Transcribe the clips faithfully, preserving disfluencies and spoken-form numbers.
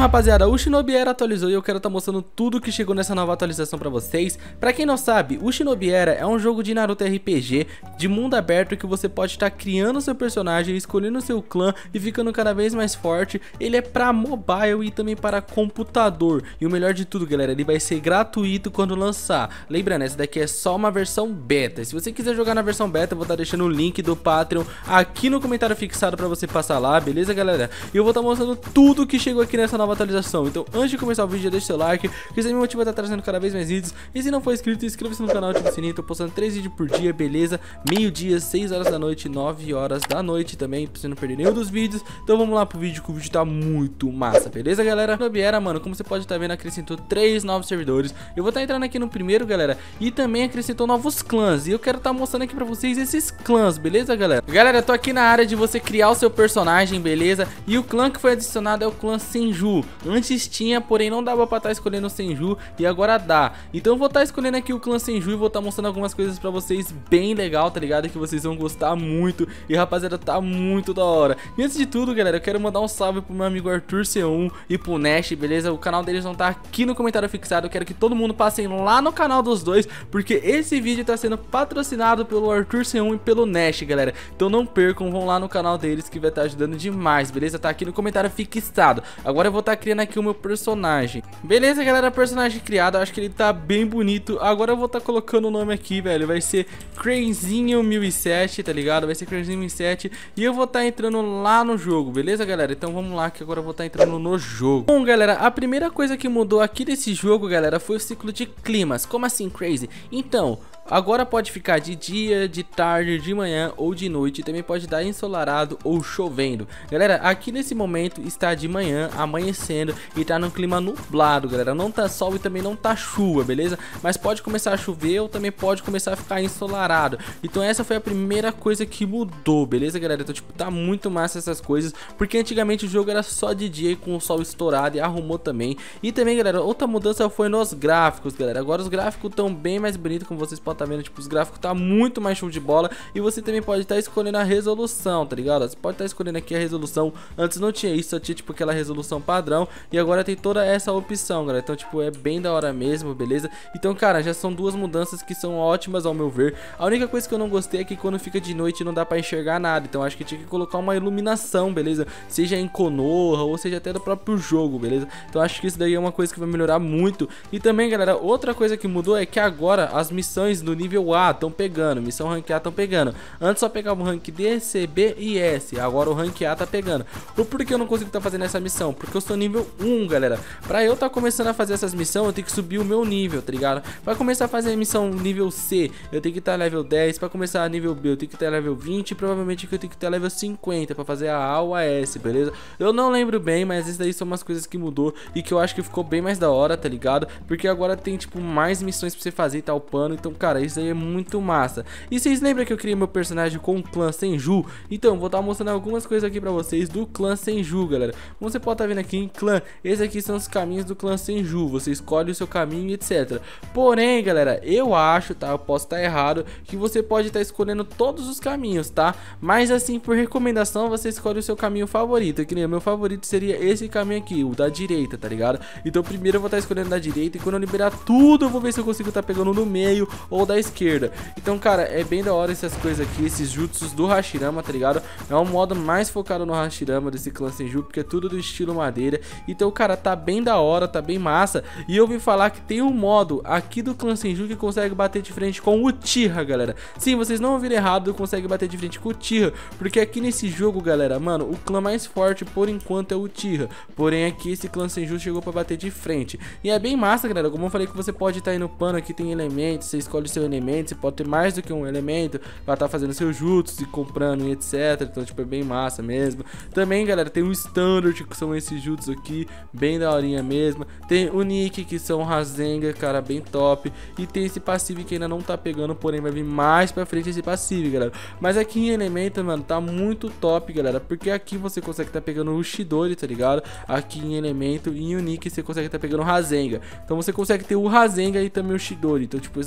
rapaziada, o Shinobi Era atualizou e eu quero estar tá mostrando tudo que chegou nessa nova atualização pra vocês. Pra quem não sabe, o Shinobi Era é um jogo de Naruto R P G de mundo aberto que você pode estar tá criando seu personagem, escolhendo seu clã e ficando cada vez mais forte. Ele é pra mobile e também para computador. E o melhor de tudo, galera, ele vai ser gratuito quando lançar. Lembrando, essa daqui é só uma versão beta. Se você quiser jogar na versão beta, eu vou estar tá deixando o link do Patreon aqui no comentário fixado pra você passar lá, beleza, galera? E eu vou estar tá mostrando tudo que chegou aqui nessa nova atualização. Então, antes de começar o vídeo, já deixa seu like, que isso me motiva a estar trazendo cada vez mais vídeos. E se não for inscrito, inscreva-se no canal, ativa o sininho. Tô postando três vídeos por dia, beleza? Meio-dia, seis horas da noite, nove horas da noite também, pra você não perder nenhum dos vídeos. Então vamos lá pro vídeo, que o vídeo tá muito massa, beleza, galera? Shinobi Era, mano, como você pode estar vendo, acrescentou três novos servidores. Eu vou estar entrando aqui no primeiro, galera, e também acrescentou novos clãs. E eu quero estar mostrando aqui pra vocês esses clãs, beleza, galera? Galera, eu tô aqui na área de você criar o seu personagem, beleza? E o clã que foi adicionado é o clã Senju. Antes tinha, porém não dava pra estar escolhendo o Senju, e agora dá. Então eu vou estar escolhendo aqui o clã Senju e vou estar mostrando algumas coisas pra vocês bem legal, tá ligado? Que vocês vão gostar muito. E rapaziada, tá muito da hora. E antes de tudo, galera, eu quero mandar um salve pro meu amigo Arthur C um e pro Nash, beleza? O canal deles vão estar aqui no comentário fixado. Eu quero que todo mundo passem lá no canal dos dois, porque esse vídeo tá sendo patrocinado pelo Arthur C um e pelo Nash, galera. Então não percam, vão lá no canal deles que vai estar ajudando demais, beleza? Tá aqui no comentário fixado. Agora eu vou estar criando aqui o meu personagem. Beleza, galera, personagem criado, eu acho que ele tá bem bonito. Agora eu vou estar colocando o nome aqui, velho. Vai ser Crazinho mil e sete, tá ligado? Vai ser Crazinho mil e sete. E eu vou estar entrando lá no jogo, beleza, galera? Então vamos lá, que agora eu vou estar entrando no jogo. Bom, galera, a primeira coisa que mudou aqui desse jogo, galera, foi o ciclo de climas. Como assim, Crazy? Então, agora pode ficar de dia, de tarde, de manhã ou de noite. Também pode dar ensolarado ou chovendo. Galera, aqui nesse momento está de manhã, amanhecendo e tá num clima nublado, galera. Não tá sol e também não tá chuva, beleza? Mas pode começar a chover ou também pode começar a ficar ensolarado. Então essa foi a primeira coisa que mudou, beleza, galera? Então tipo, tá muito massa essas coisas, porque antigamente o jogo era só de dia e com o sol estourado, e arrumou também. E também, galera, outra mudança foi nos gráficos, galera. Agora os gráficos estão bem mais bonitos, como vocês podem tá vendo, tipo, os gráficos tá muito mais show de bola. E você também pode estar tá escolhendo a resolução, tá ligado? Você pode estar tá escolhendo aqui a resolução. Antes não tinha isso, só tinha tipo aquela resolução padrão, e agora tem toda essa opção, galera. Então tipo, é bem da hora mesmo, beleza? Então, cara, já são duas mudanças que são ótimas ao meu ver. A única coisa que eu não gostei é que quando fica de noite não dá pra enxergar nada. Então acho que tinha que colocar uma iluminação, beleza? Seja em Konoha ou seja até do próprio jogo, beleza? Então acho que isso daí é uma coisa que vai melhorar muito. E também, galera, outra coisa que mudou é que agora as missões do nível A estão pegando, missão rank A estão pegando. Antes só pegava o rank D, C, B e S, agora o rank A tá pegando. O porquê eu não consigo estar tá fazendo essa missão? Porque eu sou nível um, galera. Pra eu estar tá começando a fazer essas missões, eu tenho que subir o meu nível, tá ligado? Pra começar a fazer a missão nível C, eu tenho que estar tá level dez. Pra começar a nível B, eu tenho que estar tá level vinte. E provavelmente que eu tenho que estar tá level cinquenta pra fazer a A ou a S, beleza? Eu não lembro bem, mas isso daí são umas coisas que mudou e que eu acho que ficou bem mais da hora, tá ligado? Porque agora tem, tipo, mais missões pra você fazer e tal, pano. Então, cara, isso aí é muito massa. E vocês lembram que eu criei meu personagem com o clã Senju? Então, vou estar tá mostrando algumas coisas aqui pra vocês do clã Senju, galera. Como você pode estar tá vendo aqui em clã, esses aqui são os caminhos do clã Senju. Você escolhe o seu caminho, etcétera. Porém, galera, eu acho, tá? Eu posso estar tá errado, que você pode estar tá escolhendo todos os caminhos, tá? Mas assim, por recomendação, você escolhe o seu caminho favorito. Que nem o meu favorito seria esse caminho aqui, o da direita, tá ligado? Então primeiro eu vou estar tá escolhendo da direita, e quando eu liberar tudo, eu vou ver se eu consigo estar tá pegando no meio ou da esquerda. Então, cara, é bem da hora essas coisas aqui, esses jutsus do Hashirama, tá ligado? É um modo mais focado no Hashirama desse clã Senju, porque é tudo do estilo madeira. Então, cara, tá bem da hora, tá bem massa. E eu ouvi falar que tem um modo aqui do clã Senju que consegue bater de frente com o Uchiha, galera. Sim, vocês não ouviram errado, consegue bater de frente com o Uchiha, porque aqui nesse jogo, galera, mano, o clã mais forte por enquanto é o Uchiha. Porém, aqui esse clã Senju chegou pra bater de frente. E é bem massa, galera. Como eu falei que você pode estar tá aí no pano, aqui tem elementos, você escolhe o seu elemento, você pode ter mais do que um elemento pra estar tá fazendo seus jutsus e comprando e etcétera. Então, tipo, é bem massa mesmo. Também, galera, tem o Standard, que são esses jutsus aqui, bem daorinha mesmo. Tem o Nick, que são Rasengan, cara, bem top. E tem esse passivo que ainda não tá pegando, porém vai vir mais pra frente esse passivo, galera. Mas aqui em elemento, mano, tá muito top, galera, porque aqui você consegue tá pegando o Chidori, tá ligado? Aqui em elemento e em o Nick você consegue tá pegando o Rasengan. Então você consegue ter o Rasengan e também o Chidori. Então, tipo, isso daí é uma coisa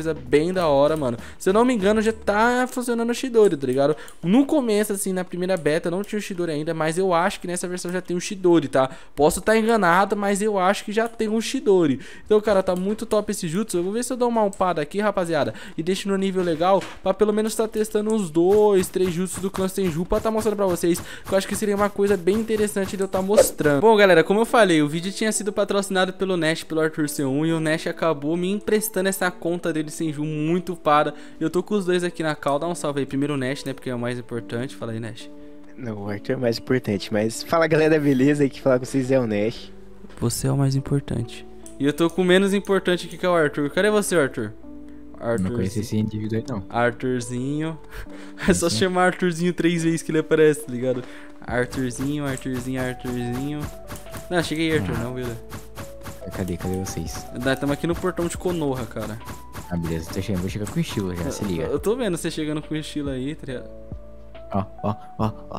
coisa bem da hora, mano. Se eu não me engano, já tá funcionando o Chidori, tá ligado? No começo, assim, na primeira beta, não tinha o Chidori ainda, mas eu acho que nessa versão já tem o Chidori, tá? Posso estar enganado, mas eu acho que já tem um Chidori. Então, cara, tá muito top esse jutsu. Eu vou ver se eu dou uma upada aqui, rapaziada, e deixo no nível legal, pra pelo menos estar tá testando uns dois, três jutsus do clã Senju, pra tá mostrando pra vocês, que eu acho que seria uma coisa bem interessante de eu tá mostrando. Bom, galera, como eu falei, o vídeo tinha sido patrocinado pelo Nash, pelo Arthur C um, e o Nash acabou me emprestando essa conta dele Senju muito para. Eu tô com os dois aqui na cal. Dá um salve aí. Primeiro o Nash, né, porque é o mais importante. Fala aí, Nash. Não, o Arthur é o mais importante, mas fala, galera, beleza? Aí que falar com vocês é o Nash. Você é o mais importante. E eu tô com o menos importante aqui, que é o Arthur. Cadê você, Arthur? Arthur. Não conheço esse indivíduo aí, não. Arthurzinho. É só chamar Arthurzinho três vezes que ele aparece, tá ligado? Arthurzinho, Arthurzinho, Arthurzinho. Não, cheguei aí, Arthur, ah. não, beleza. Cadê? Cadê vocês? Estamos aqui no portão de Konoha, cara. Ah, beleza. Tô chegando, vou chegar com estilo já, se liga. Eu tô vendo você chegando com estilo aí, tá ligado? Ó, ó, ó, ó.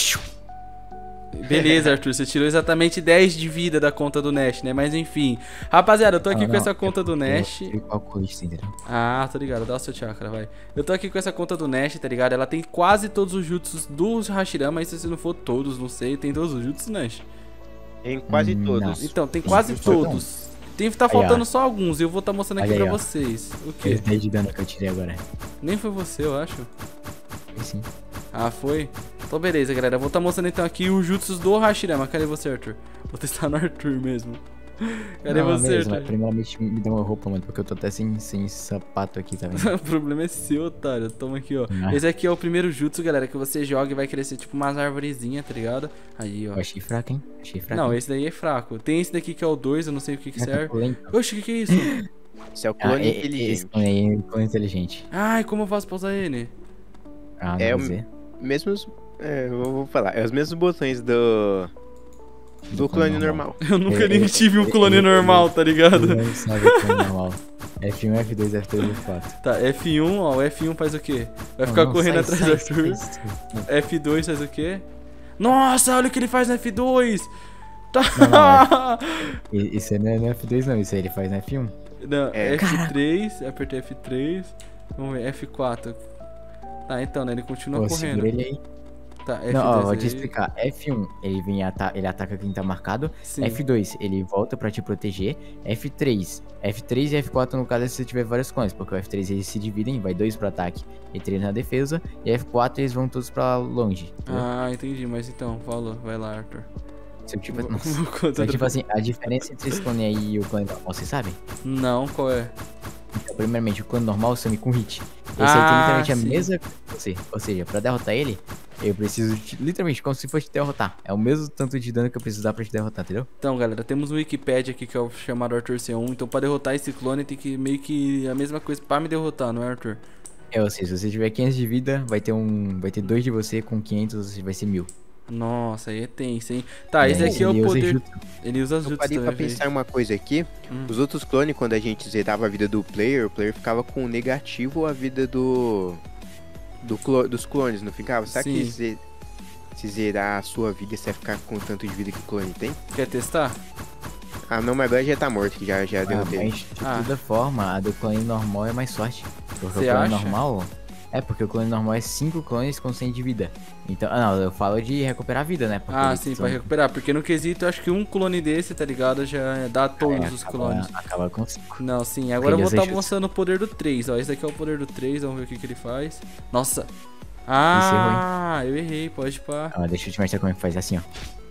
Beleza, Arthur, você tirou exatamente dez de vida da conta do Nash, né? Mas enfim. Rapaziada, eu tô aqui não, com não, essa conta eu, do Nash. Eu, eu, eu, ah, tô ligado. Dá o seu chakra, vai. Eu tô aqui com essa conta do Nash, tá ligado? Ela tem quase todos os jutsus do Hashirama, mas se não for todos, não sei. Tem todos os jutsus, Nash? Tem quase hum, todos. Não. Então, tem quase todos. Tem que tá faltando aí, só alguns e eu vou estar tá mostrando aqui aí, pra ó. vocês. O que? dez de dano que eu tirei agora. Nem foi você, eu acho. Foi sim. Ah, foi? Então beleza, galera. Eu vou estar tá mostrando então aqui os jutsus do Hashirama. Cadê você, Arthur? Vou testar no Arthur mesmo. Cadê não, você, mesmo, Arthur? Primeiramente me dá uma roupa, mano, porque eu tô até sem, sem sapato aqui, tá vendo? O problema é seu, otário. Toma aqui, ó. Ah. Esse aqui é o primeiro jutsu, galera, que você joga e vai crescer tipo umas arvorezinhas, tá ligado? Aí, ó. Eu achei fraco, hein? Achei fraco. Não, hein? esse daí é fraco. Tem esse daqui que é o dois, eu não sei o que que é serve. Oxe, o que que é isso? Esse é o clone ah, inteligente. Esse clone é clone inteligente. Ai, como eu faço pra usar ele? Ah, não é vou dizer. Mesmos... É, eu vou falar. É os mesmos botões do... Do, do clone normal. normal. Eu nunca nem tive um clone normal, tá ligado? Eu não sabe o clone normal. F um, F dois, F três, F quatro. Tá, F um, ó, o F um faz o quê? Vai ficar não, correndo sai, atrás sai, do Arthur. Sai, sai. F dois faz o quê? Nossa, olha o que ele faz no F dois! Tá. Não, não, isso aí não é no F dois não, isso aí ele faz no F um. Não, é. F três, apertei F três. Vamos ver, F quatro. Tá, então, né, ele continua Pô, correndo. Segura ele aí. Tá, F dois, não, ó, vou aí. te explicar. F um, ele vem ata ele ataca quem tá marcado. Sim. F dois, ele volta pra te proteger. F três, F três e F quatro no caso é se você tiver vários clones, porque o F três eles se dividem, vai dois pro ataque e três na defesa. E F quatro eles vão todos pra longe. Entendeu? Ah, entendi, mas então, falou, vai lá, Arthur. Se eu tipo, nossa, então, tipo assim, a diferença entre esse clone aí e o clone normal, vocês sabem? Não, qual é? Então, primeiramente, o clone normal some com hit. Esse ah, aí tem literalmente a sim. mesma coisa que você. Ou seja, pra derrotar ele, eu preciso de, literalmente como se fosse te derrotar. É o mesmo tanto de dano que eu preciso dar pra te derrotar, entendeu? Então, galera, temos um Wikipedia aqui que é o chamado Arthur C um. Então, pra derrotar esse clone, tem que meio que a mesma coisa pra me derrotar, não é, Arthur? É, ou seja, se você tiver quinhentos de vida, vai ter um. Vai ter dois de você, com quinhentos vai ser mil. Nossa, aí é tenso, hein? Tá, esse é, aqui é o poder... Jutsu. Ele usa as Eu jutsus parei pra também. pensar em uma coisa aqui. Hum. Os outros clones, quando a gente zerava a vida do player, o player ficava com negativo a vida do... do clo... dos clones, não ficava? Será Sim. que ze... se zerar a sua vida, você vai ficar com tanto de vida que o clone tem? Quer testar? Ah, não, mas agora já tá morto, que já, já Ah, derrotei. mas de Ah. toda forma, a do clone normal é mais sorte. Porque Cê o clone acha? normal. É, porque o clone normal é cinco clones com cem de vida. Então, ah, não, eu falo de recuperar a vida, né? Porque Ah, eles sim, são- pra recuperar. Porque no quesito, eu acho que um clone desse, tá ligado? Já dá todos é, os acaba, clones. acaba com cinco. Não, sim. Agora eu vou Porque estar ele usa mostrando o poder do três, ó. Esse aqui é o poder do três, vamos ver o que, que ele faz. Nossa. Ah, eu errei, pode pá. Ah, deixa eu te mostrar como é que faz assim, ó.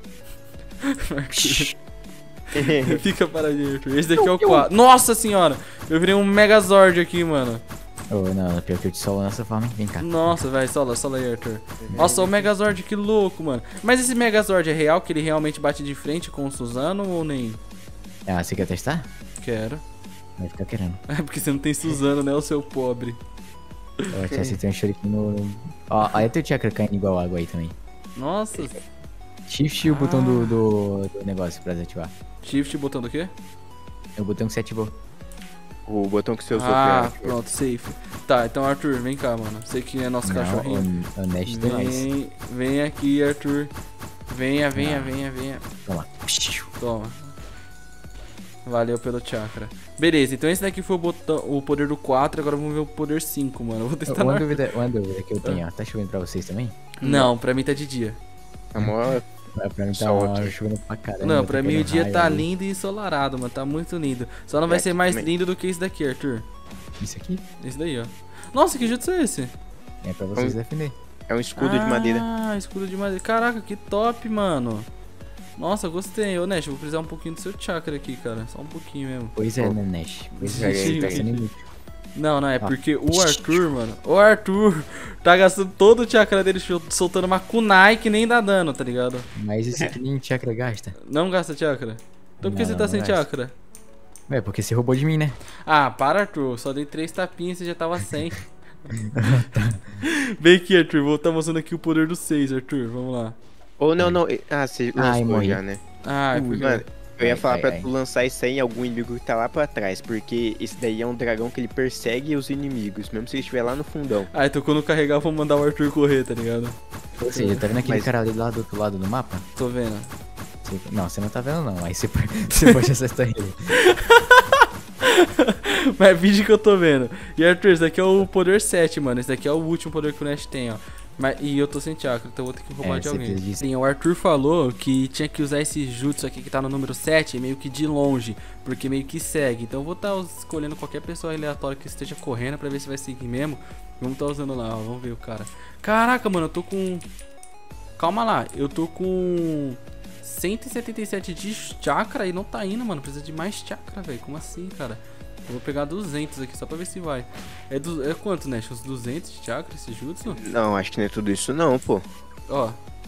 Fica paradinho, Arthur. Esse daqui é o quatro. Nossa senhora! Eu virei um Megazord aqui, mano. Oh, não, pior que eu te solo nessa forma, hein? Vem cá. Nossa, vai, sola, sola aí, Arthur. Nossa, o Megazord, que louco, mano. Mas esse Megazord é real? Que ele realmente bate de frente com o Suzano ou nem? Ah, você quer testar? Quero. Vai ficar querendo. É porque você não tem Suzano, né, o seu pobre. Eu acho que você tem um shuriken no... Ó, aí teu chakra caindo igual água aí também. Nossa. Shift e o Ah. botão do, do, do negócio pra desativar. Shift botando o quê? É o botão que você ativou. O botão que você usou Ah, pra... pronto, safe. Tá, então Arthur, vem cá, mano. Sei que é nosso Não, cachorrinho. o, o Nash tem mais. Vem, vem aqui, Arthur. Venha, venha, venha, venha. Vamos lá. Toma. Valeu pelo chakra. Beleza, então esse daqui foi o, botão, o poder do quatro, agora vamos ver o poder cinco, mano. Eu vou testar Uma na... dúvida, uma dúvida que eu tenho, ó. Tá chovendo pra vocês também? Não, pra mim tá de dia. Amor, É, pra mim tá Sol aqui. chovendo pra caramba. Não, tá pra mim o caindo dia raio tá ali. lindo e ensolarado, mano. Tá muito lindo. Só não vai É, ser mais também. lindo do que esse daqui, Arthur. Isso aqui Esse daí, ó. Nossa, que jutsu é esse? é pra vocês Hum. defender. é um escudo de madeira. Ah, escudo de madeira. Caraca, que top, mano. Nossa, gostei. Ô, Nash, vou precisar um pouquinho do seu chakra aqui, cara. Só um pouquinho mesmo. Pois é, Pô. né, Nash? Pois Pega é, aí, tá pega sendo aí. inútil. Não, não, é Ah. porque o Arthur, mano. O Arthur tá gastando todo o chakra dele sol- soltando uma kunai que nem dá dano, tá ligado? Mas esse aqui nem chakra gasta. Não gasta chakra? Então por que Não, você não, tá não sem gasta. chakra? É, porque você roubou de mim, né? Ah, para, Arthur. Só dei três tapinhas e você já tava sem. Vem aqui, Arthur. Vou tá mostrando aqui o poder do seis, Arthur. Vamos lá. Ou não, não. Ah, você Ai, lançou morri. já, né? Ah, é Ui, porque... Mano, eu ia Ai, falar ai, pra ai. tu lançar isso aí em algum inimigo que tá lá pra trás, porque esse daí é um dragão que ele persegue os inimigos, mesmo se ele estiver lá no fundão. Ah, então quando carregar eu vou mandar o Arthur correr, tá ligado? Ou seja, tá vendo aquele Mas- cara ali lá do outro lado do mapa? Tô vendo. Você- Não, você não tá vendo não. Aí você, pode- você pode acertar ele. Mas vídeo que eu tô vendo. E Arthur, esse daqui é o poder sete, mano. Esse daqui é o último poder que o Nash tem, ó. Mas, e eu tô sem chakra, então eu vou ter que roubar É, de você alguém. fez disso. Sim, o Arthur falou que tinha que usar esse jutsu aqui que tá no número sete meio que de longe, porque meio que segue. Então eu vou estar escolhendo qualquer pessoa aleatória que esteja correndo pra ver se vai seguir mesmo. Vamos tá usando lá, ó. Vamos ver o cara. Caraca, mano, eu tô com... Calma lá, eu tô com cento e setenta e sete de chakra e não tá indo, mano. Precisa de mais chakra, velho. Como assim, cara? Eu vou pegar duzentos aqui só pra ver se vai. É, du... é quanto, Nash? Uns duzentos de chakra esse jutsu? Não, acho que não é tudo isso não, pô. Ó.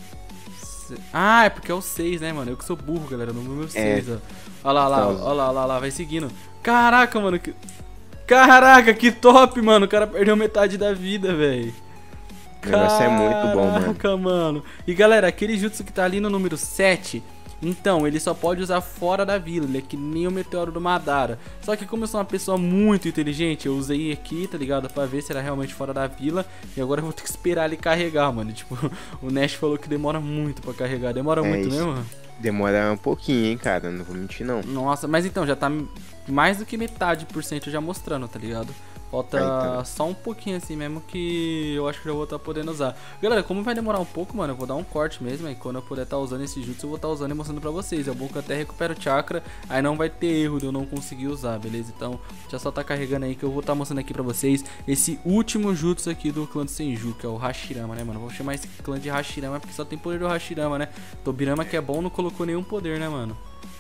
Se- Ah, é porque é o seis, né, mano? Eu que sou burro, galera. No número seis, ó. Olha lá, lá, Então- ó lá, ó lá, lá. Vai seguindo. Caraca, mano. Que... Caraca, que top, mano. O cara perdeu metade da vida, velho. O negócio é muito bom, mano. Caraca, mano. E galera, aquele jutsu que tá ali no número sete, então, ele só pode usar fora da vila. Ele é que nem o meteoro do Madara. Só que como eu sou uma pessoa muito inteligente, eu usei aqui, tá ligado? Pra ver se era realmente fora da vila. E agora eu vou ter que esperar ele carregar, mano. Tipo, o Nash falou que demora muito pra carregar. Demora É muito isso. mesmo? Demora um pouquinho, hein, cara. Não vou mentir, não. Nossa, mas então, já tá mais do que metade por cento já mostrando, tá ligado? Falta Ah, então. só um pouquinho assim mesmo que eu acho que já vou estar podendo usar. Galera, como vai demorar um pouco, mano, eu vou dar um corte mesmo. E quando eu puder estar usando esse jutsu, eu vou estar usando e mostrando pra vocês. É bom que eu até recupero o chakra, aí não vai ter erro de eu não conseguir usar, beleza? Então, já só tá carregando aí que eu vou estar mostrando aqui pra vocês esse último jutsu aqui do clã do Senju, que é o Hashirama, né, mano? Vou chamar esse clã de Hashirama porque só tem poder do Hashirama, né? Tobirama, que é bom, não colocou nenhum poder, né, mano?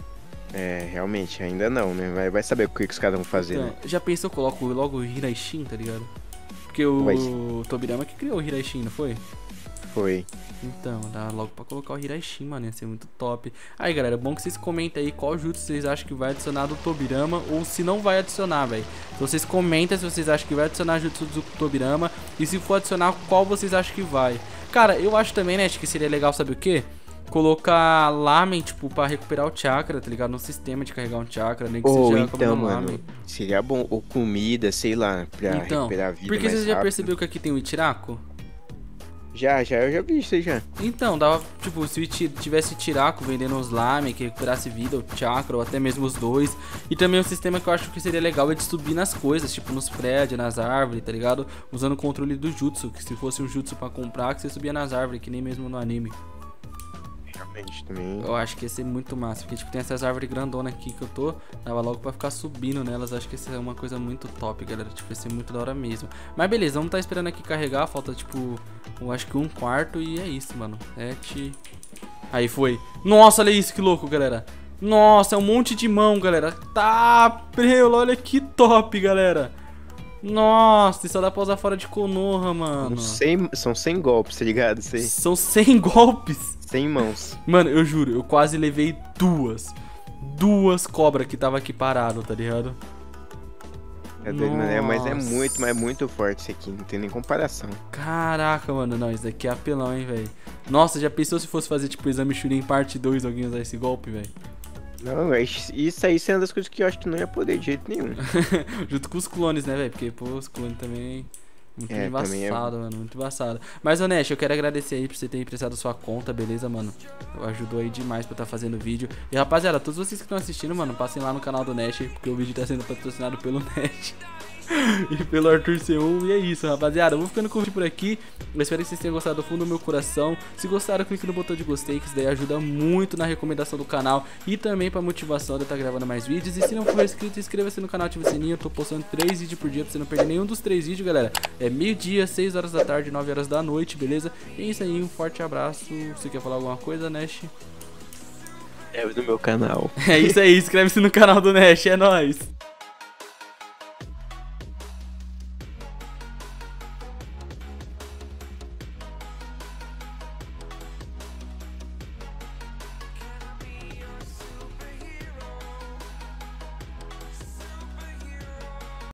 É, realmente, ainda não, né? Vai, vai saber o que, que os caras vão fazer, Então, né? já pensou, eu coloco logo o Hiraishin, tá ligado? Porque Vai o Tobirama que criou o Hiraishin, não foi? Foi. Então, dá logo pra colocar o Hiraishin, mano, ia ser muito top. Aí, galera, é bom que vocês comentem aí qual jutsu vocês acham que vai adicionar do Tobirama ou se não vai adicionar, velho. Então vocês comentem se vocês acham que vai adicionar jutsu do Tobirama e se for adicionar, qual vocês acham que vai. Cara, eu acho também, né, acho que seria legal, sabe o quê? Colocar lamen, tipo, pra recuperar o chakra, tá ligado? No sistema de carregar um chakra, nem que Ou seja então, comendo mano, lamen. seria bom. Ou comida, sei lá, pra Então, recuperar a vida porque mais você já rápido. percebeu que aqui tem o Ichiraku? Já, já, eu já vi isso aí já. Então, dava, tipo, se Ichi- tivesse Tiraco vendendo os lame, que recuperasse vida, o chakra, ou até mesmo os dois. E também um sistema que eu acho que seria legal é de subir nas coisas, tipo nos prédios, nas árvores, tá ligado? Usando o controle do jutsu, que se fosse um jutsu pra comprar, que você subia nas árvores, que nem mesmo no anime. Realmente, também. Eu acho que ia ser muito massa, porque tipo, tem essas árvores grandonas aqui que eu tô, dava logo pra ficar subindo nelas, acho que isso é uma coisa muito top, galera, tipo, ia ser muito da hora mesmo. Mas beleza, vamos tá esperando aqui carregar, falta tipo, eu acho que um quarto e é isso, mano. Sete... Aí foi. Nossa, olha isso, que louco, galera. Nossa, é um monte de mão, galera. Tá, prelo, olha que top, galera. Nossa, isso só dá pra usar fora de Konoha, mano. São cem, são cem golpes, tá ligado? Isso aí. São cem golpes. cem mãos. Mano, eu juro, eu quase levei duas. Duas cobras que tava aqui parado, tá ligado? É doido, mano, é, mas é Nossa. muito, mas é muito forte isso aqui, não tem nem comparação. Caraca, mano, não, isso daqui é apelão, hein, velho. Nossa, já pensou se fosse fazer tipo exame Churin parte dois, alguém usar esse golpe, velho? Não, isso isso aí sendo das coisas que eu acho que não ia poder de jeito nenhum. Junto com os clones, né, velho? Porque, pô, os clones também. Muito É, também é- embaçado, mano, muito embaçado. Mas, ô Nash, eu quero agradecer aí por você ter emprestado sua conta, beleza, mano? Ajudou aí demais pra estar fazendo vídeo. E, rapaziada, todos vocês que estão assistindo, mano, passem lá no canal do Nash, porque o vídeo tá sendo patrocinado pelo Nash e pelo Arthur C um. E é isso, rapaziada. Eu vou ficando com o vídeo por aqui. Eu espero que vocês tenham gostado do fundo do meu coração. Se gostaram, clique no botão de gostei, que isso daí ajuda muito na recomendação do canal e também pra motivação de estar gravando mais vídeos. E se não for inscrito, inscreva-se no canal, ative o sininho. Eu tô postando três vídeos por dia pra você não perder nenhum dos três vídeos, galera. É meio-dia, seis horas da tarde, nove horas da noite, beleza? E é isso aí, um forte abraço. Você quer falar alguma coisa, Nash? É no meu canal. É isso aí, inscreve-se no canal do Nash, é nóis!